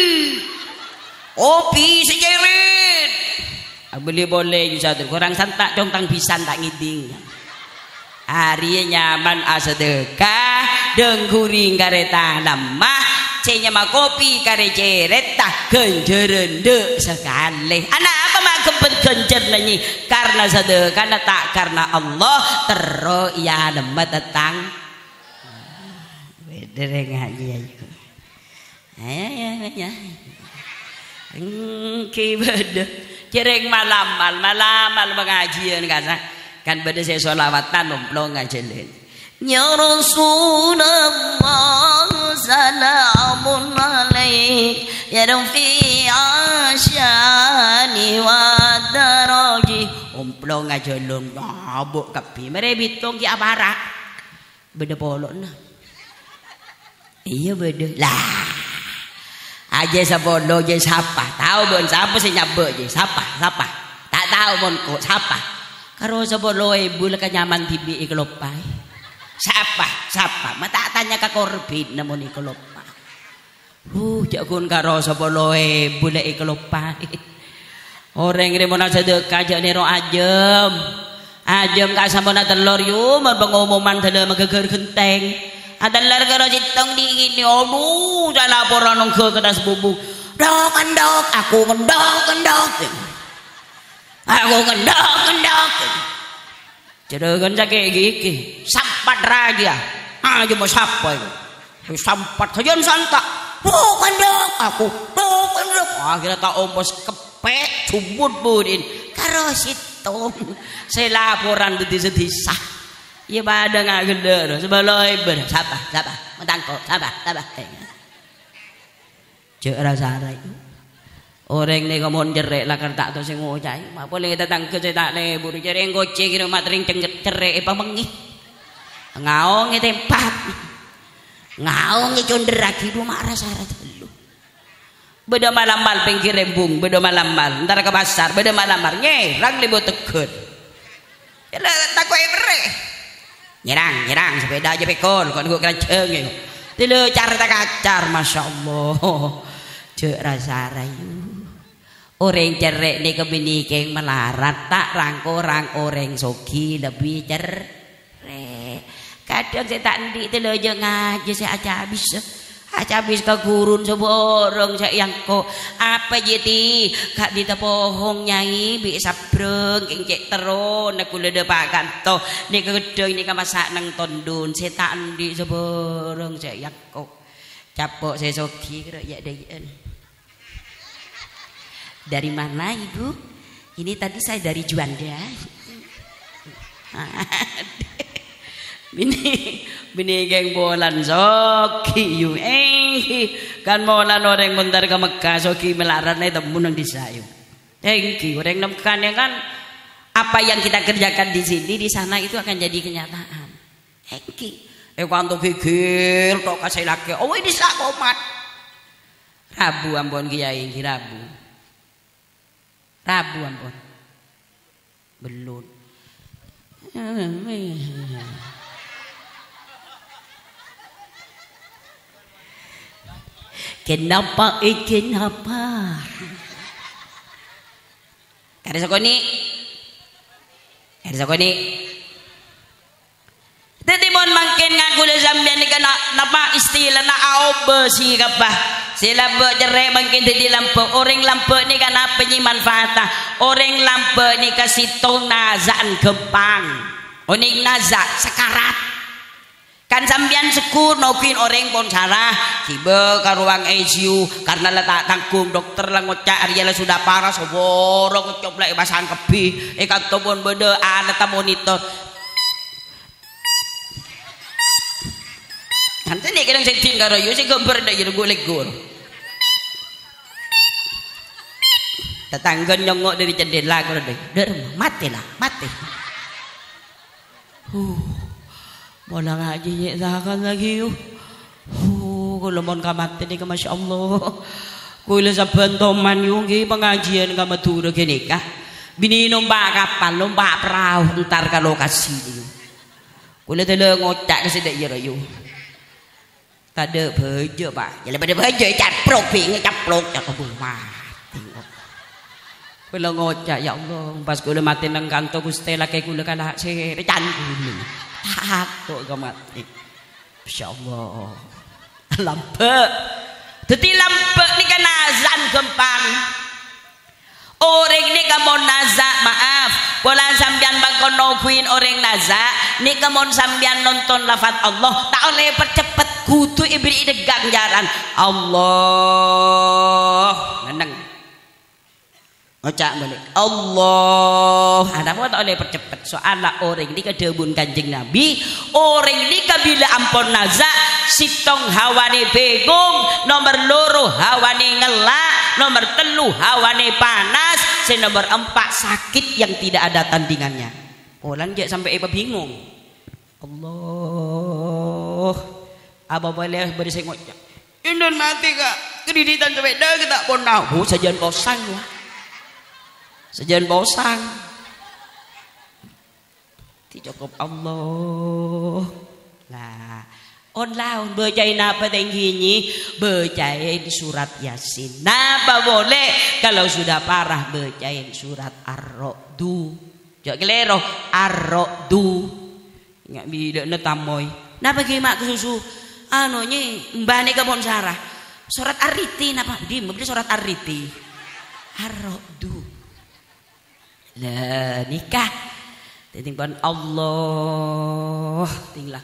kopi sejerit beli boleh Yusaturi kurang santak contang pisan tak ngiding hari nyaman asedekah dengguring kareta lemah cenya mah kopi kare ceret tak genjerende sekali anak apa mak kempet genjer nanyi karena sedekah tak karena Allah terus ya demet tetang dereng ngaji ayo. Ya. Ki beda. Cereng malamal pengajian kan beda saya sholawatan nomplong ngajelen. Ya Rasulullah salamun alaik ya Rafi asyani wa daraji omplong ngajelung mabuk kapi mere bitung ki abara beda polon iya beda lah aja sabodo je siapa tahu bon siapa sih nyabek je siapa tak tahu bon kok siapa karo sabodo ibu leka nyaman tibi iklopai siapa mata tanya ke korbit namun iklopa jakun karo sapa loe bule iklopa orang remona sedekah jak nero ajem ka sampuna telur yu mun pengumuman tele megeger genteng adalar karo citong di ini aduh saya laporan nang ke kedas bubu dok aku ngendok Jadikan sakit gigi, sampat raja, aja mau siapa itu, sampat saja santak, bukan dok aku, akhirnya tak ompos kepek, cubut budin, karo situng, saya laporan di desa, ya pada nggak geder, sebaloi ber, siapa, mentangkok, siapa, cek rasa itu. Orang ni kamu jerek lah kertak tu sing ngocai. Apa boleh kita tangkap saya tak lebur jerek ngoceh kira matring cerek apa mengi. Ngaong itu tempat. Ngaong itu cenderaki dua marah syarat dulu. Beda malam mal pinggir rembung, beda malam mal. Ntar ke pasar, beda malam mal. Nyerang lebih tegur. Yalah tak kau bere. Nyerang sepeda aja pekol. Kau nunggu kenceng itu. Tidak cara tak kacar, masya Allah. Cek rasa rayu. Orang cerek ni kebinikeng melarat tak rangko orang soki lebih cerek. Kadang saya tak ndi telo je ngaji saya aja habis ke gurun seborong saya yang kok apa jadi kak dita pohong nyai bi sabreng kengcek teron aku le depakan to ni kedeng ni masak nang tondun saya tak ndi seborong saya yang kok capok saya soki kira ya deyen. Dari mana ibu? Ini tadi saya dari Juanda. Bini geng bolan soki yu kan bolan orang bentar ke Mekah soki melarat nih temu nang disayu. Orang nemkan ya kan apa yang kita kerjakan di sini di sana itu akan jadi kenyataan. Kanto gigil tok kasih laki. Oh ini sak komat. Rabu ampun kiai Rabu ampun belut kenapa kada sakoni tadi mon mangken ngaku le sampean iki napa istilah na aobe si kapah sila bercerai mungkin di lampu orang lampu ni kan apa ni manfaatnya orang lampu ni kasih tong nazan gempang oning nazak sekarat kan sambian sekur nokin orang pun salah tiba ke ruang ICU karena letak tanggung dokter lah ngocak Ariela sudah parah soborong ngocok lah basahan kepi ikan tobon beda ada monitor nanti ni kadang sentin karo yo sing gambar ndak jero golek-gol. Tetangga nyongok dari jendela karo der mati. Bola ngaji nyek zakan lagi yo. Kalau mon kamate ni ka masyaallah. Kuila saben toman yo nggih pengajian ka Madura kene kah. Bini lomba kapal, lomba perahu entar ka lokasi niku. Kuila tele ngocak ke sedek yo. Kada bejo pak, jadi pada bejo caplok ping caplok mati. Kula ngocak ya Allah, pas kula mati nang kanto Gusti laki kula kalah se candu. Takut kau mati. Insyaallah. Lampek. Dadi lampek ni kan azan gempang. Orang ni kamon nazak maaf. Bola sambian bakon nungguin orang nazak. Ni kamon sambian nonton lafaz Allah. Tak oleh percepet kudu ibri degang jalan Allah neneng ngocak balik Allah ada apa tak boleh percepat soalnya orang ini kedebun kanjeng Nabi orang ini kabila ampun nazak sitong hawane begung nomor loro hawane ngelak nomor telu hawane panas nomor 4 sakit yang tidak ada tandingannya orang dia sampai bingung Allah apa boleh berisik ngocak ini mati kak kedidikan kebeda kita pun tahu sajian bosan sejan bosan thì cukup Allah lah on laun bacain apa tingginya bacain surat Yasin napa boleh kalau sudah parah bacain surat Ar-Ra'du jangan kelero Ar-Ra'du nggak bisa netamoy napa gimak susu anonya mbak nika pun sarah surat Ar-Riti napa di membeli surat Ar-Riti Ar-Ra'du lah nikah tinggal Allah tinggal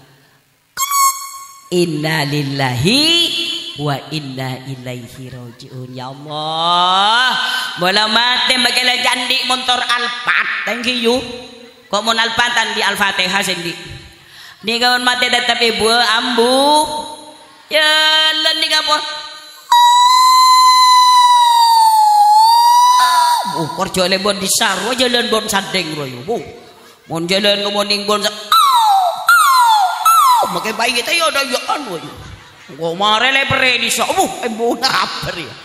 inna lillahi wa inna ilaihi rajiun ya Allah bola mati bagaimana jandi motor Alphard thank you kok mau Alphard di Al-Fatihah sendi ni kawan mati datang ibu ambu ya lan ni kapon kerja lebon di sarwa jalan bon sandeng royo bu mon jalan ngomoning bon makai bayi kita ya ada ya anu yo ngomare le pere di so bu ibu ngaper ya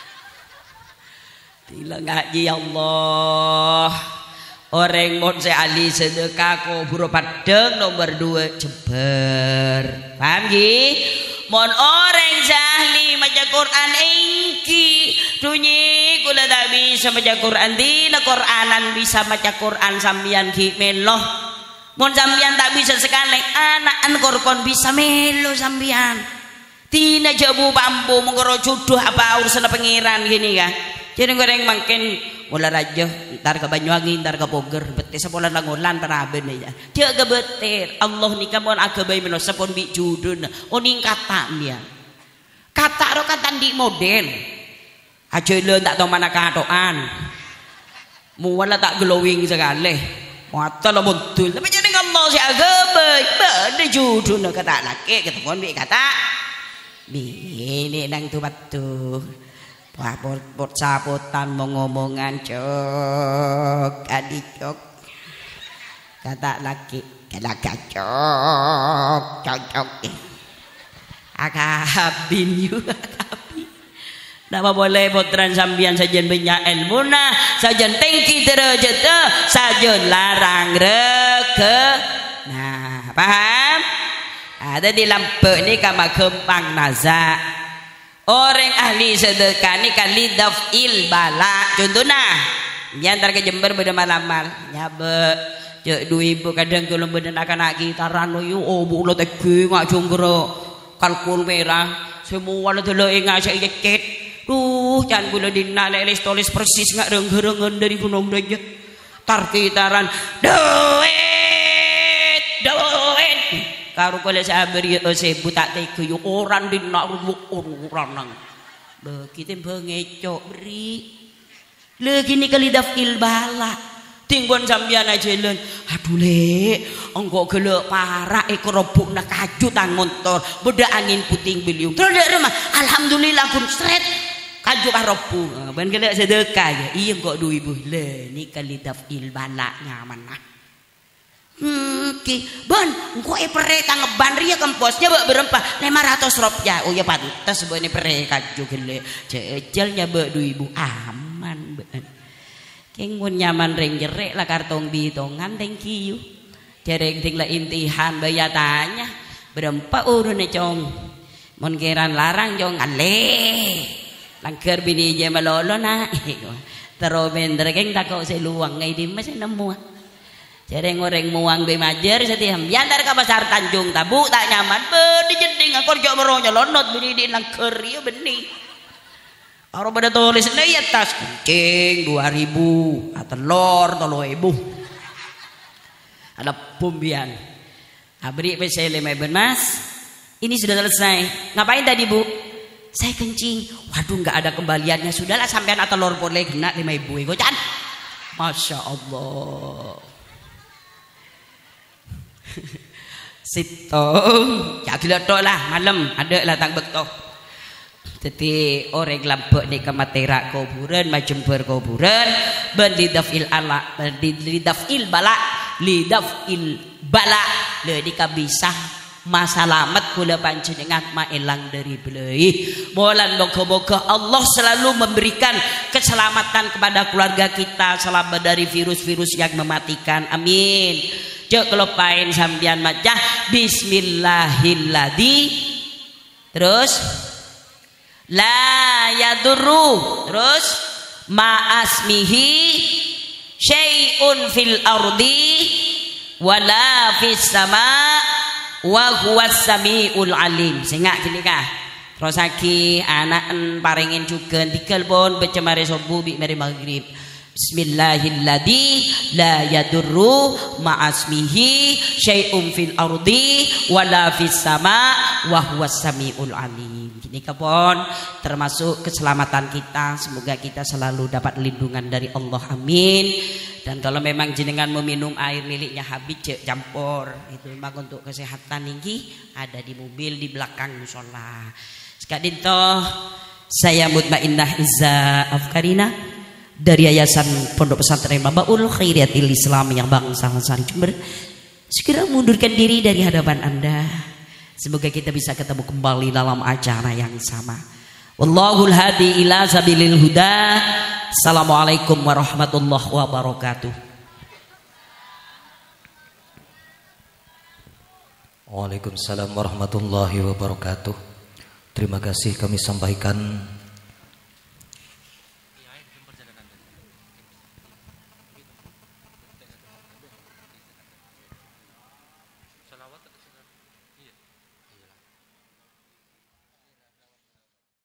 tila ngaji Allah orang mon se ali sedekah ko buru padeng nomor 2 Jember paham nggih mon orang jahli maca Quran engki dunyi kula tak bisa maca Quran dina Quranan bisa maca Quran sambian ki meloh mon sambian tak bisa sekali anak korkon bisa melo sambian tina jabu bambu mengoro jodoh apa urusan pengiran gini kan jadi goreng makin mula raja ntar ke Banyuwangi ntar ke Bogor betis sepolan langolan teraben ya dia gebetir Allah nikah mon agabai melo sepon bi judun oning kata dia kata ro kata di model aja le tak tahu mana katoan muwala tak glowing sekali mata lo mutul tapi jadi Allah si agabai bade judun kata laki ketepon bi kata ini nang tu batu wah bot sapotan mau ngomongan cok adik cok kata laki kata cok akabin juga tapi napa boleh potran sambian sajen banyak ilmu nah sajen tinggi derajat sajen larang reke nah paham ada di lampu ini kama kembang nazak orang ahli sedekah ni kali daf'il bala contohnya nyantar ke Jember beda malam-malam nyabe cek 2 ibu kadang kalau beda anak gitaran yo oh bu lo tegi ngak jonggro kalkul merah semua lo telo ingat saya keket jangan gula dina leles tulis persis ngak renggerengan dari gunung dajat tar gitaran duit karo kole sabari sebu tak tege yo orang dina orang nang begitu bengecok beri lagi ni kali dafil bala tinggon sambian aja len aduh le engko gelek parah rebuk nak kaju tang motor beda angin puting beliung terus dek rumah alhamdulillah kun sret kaju rebuk ben gelek sedekah ya iya kok 2000 le ni kali dafil bala nyaman nah ban engko pere tang ngeban ria kemposnya bak berempah 500 rupiah oh ya pantes bene pere kaju gele jejelnya bak 2000 aman ben kengun nyaman ring jerek lah kartong bitongan thank you jereng ting la intihan bayatanya berempah urune cong mon keran larang jong ale langker bini je malolo na tero bender keng takau se luang ngai di mas nemu jareng orang muang be majer setiap yantar ke pasar Tanjung Tabu tak nyaman di jeding aku kerja meronya lonot bini di langker ya benih orang pada tulis nih ya tas kucing 2000 atau telur 3000 ada pumbian abri pesele meben mas Ini sudah selesai. Ngapain tadi Bu? Saya kencing. Waduh nggak ada kembaliannya. Sudahlah sampean atau lor boleh kena 5.000 gocan. Masya Allah. Sito ya gila lah malam ada lah tak betul. Jadi orang lambek ni kematera kuburan macam berkuburan berdidafil ala berdidafil bala lidafil bala le dikabisah masalamat kula panjenengan maelang dari belai. Molan moga-moga Allah selalu memberikan keselamatan kepada keluarga kita selamat dari virus-virus yang mematikan. Amin. Cek kelopain sambian maca bismillahilladzi terus la yadurru terus ma'asmihi syai'un fil ardi wala fis sama wa huwas samiul alim. Singak gini kah terus lagi anak paringin juga tikel pun becemari subuh bi mari maghrib. Bismillahilladzi la yadurru ma'asmihi syai'un fil ardi wala fis sama wa huwas samiul alim. Ini kapon termasuk keselamatan kita. Semoga kita selalu dapat lindungan dari Allah. Amin. Dan kalau memang jenengan meminum air miliknya habis campur itu memang untuk kesehatan tinggi ada di mobil di belakang musola. Sekadin toh saya Mutmainnah Izza Afkarina dari Yayasan Pondok Pesantren Mabaul Khairiatil Islam yang Bangsal Sari Jember segera mundurkan diri dari hadapan Anda. Semoga kita bisa ketemu kembali dalam acara yang sama. Wallahul hadi ila sabilil huda. Assalamualaikum warahmatullahi wabarakatuh. Waalaikumsalam warahmatullahi wabarakatuh. Terima kasih kami sampaikan